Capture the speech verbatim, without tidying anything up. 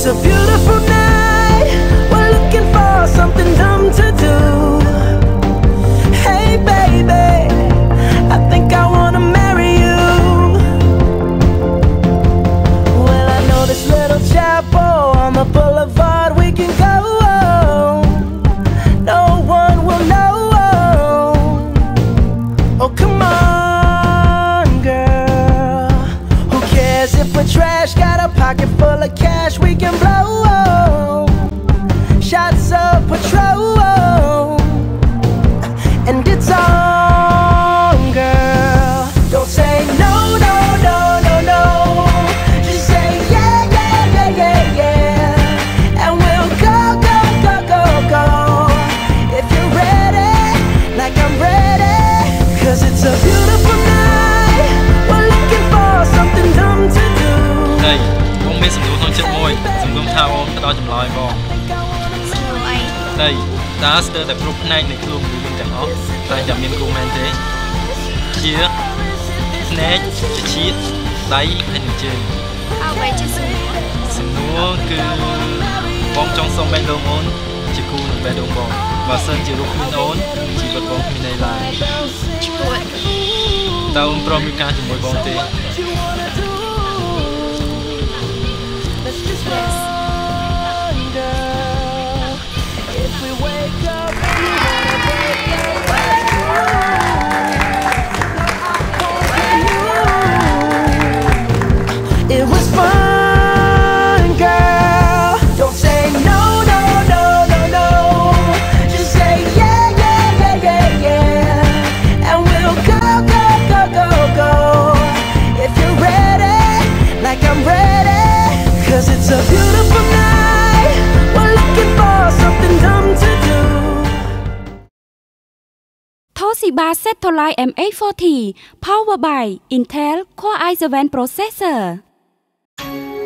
It's a beautiful night. We're looking for something dumb to do. Hey baby, I think I wanna marry you. Well, I know this little chapel on the boulevard we can go. No one will know. Oh come on girl, who cares if we're trash? Got a pocket full of cash we can blow. Shots of Patrol, and it's on girl. Don't say no, no, no, no, no. Just say yeah, yeah, yeah, yeah, yeah. And we'll go, go, go, go, go. If you're ready, like I'm ready. Cause it's a beautiful night. We're looking for something dumb to do. Đây, ông biết sầm đuôi không chết môi, sầm đuôi thao ông, tao chậm lại bò. Đây, ta sẽ tập group này này luôn người mình chẳng ó, ta chậm miên cô men thế. Chia, snake, chia, đáy hay đường chơi. À vậy chứ sầm Sầm đuôi cứ bom trong sông bên đông ôn, chỉ cu nằm bên đông bò, và sơn chỉ lúc mình ôn, chỉ vật bom mình này lại. Tao ôn prom ca chỉ mỗi bom thế. It was fun, girl. Don't say no, no, no, no, no. Just say yeah, yeah, yeah, yeah, yeah. And we'll go, go, go, go, go. If you're ready, like I'm ready. Cause it's a beautiful night. We're looking for something dumb to do. Toshiba Satellite M eight forty, powered by Intel Core i seven processor.